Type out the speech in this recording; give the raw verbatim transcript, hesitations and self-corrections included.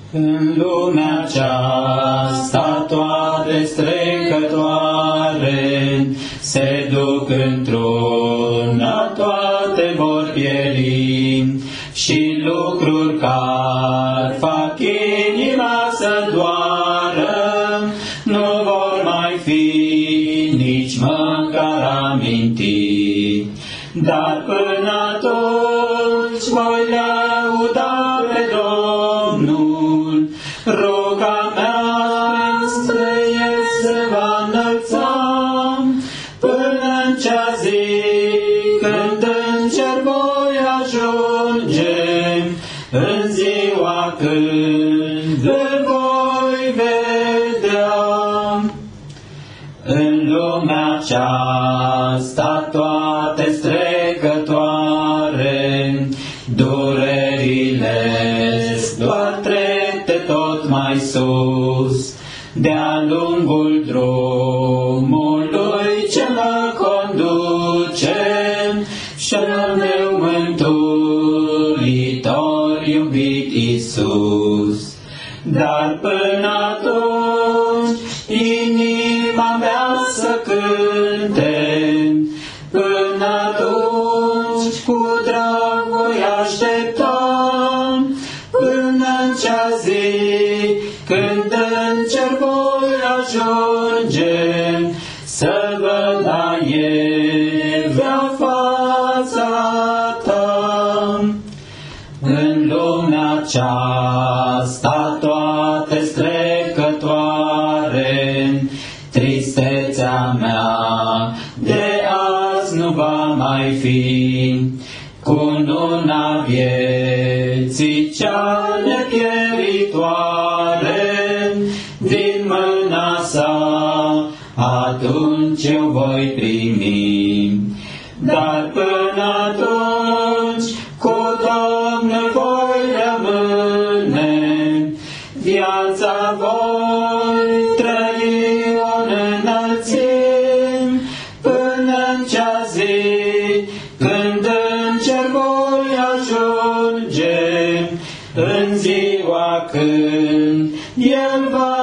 În lumea aceasta toate strecătoare se duc într-una, toate vor pieri, și lucruri care fac inima să doară nu vor mai fi nici măcar aminti. Dar până atunci voi lăuda pe Domnul, ruga mea spre El se va înălța, până în cea zi când în cer voi ajunge, în ziua când îl voi vedea. În lumea aceasta toate strecătoare, durerile doar trepte tot mai sus, de-a lungul drumului ce mă conduce, și-al meu mântuitor iubit Iisus. Dar până atunci inima mea să cânte, până atunci cu drag voi aștepta, până în cea zi când în cer voi ajunge, să văd la Evea fața ta. În lumea aceasta toate strecătoare, tristețea mea de azi nu va mai fi, cununa vieții cea nepieritoare, din mâna sa atunci eu voi primi. Dar până atunci cu Domnul voi rămâne, viața voi trăi în înălțimi, până în cea zi când în cer voi ajunge, în ziua când El va